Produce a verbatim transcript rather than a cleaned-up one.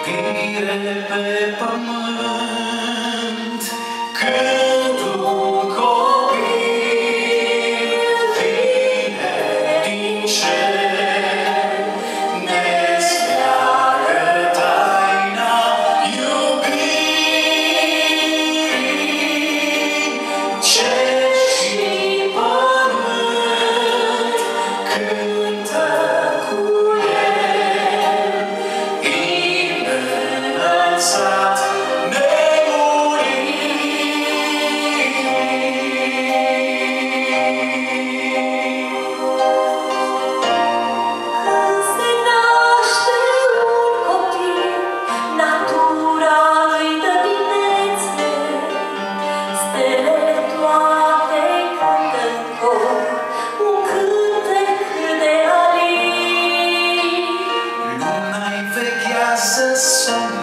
iubire pe pământ, când un copil vine din cer, ne spleagă taina iubirii. Cer și pământ cântă cu el, imn înălțat Când se naște un copil, natura îi dă binețe, stelele toate cântă în cor, un cântec de alin. Luna-i veghează somn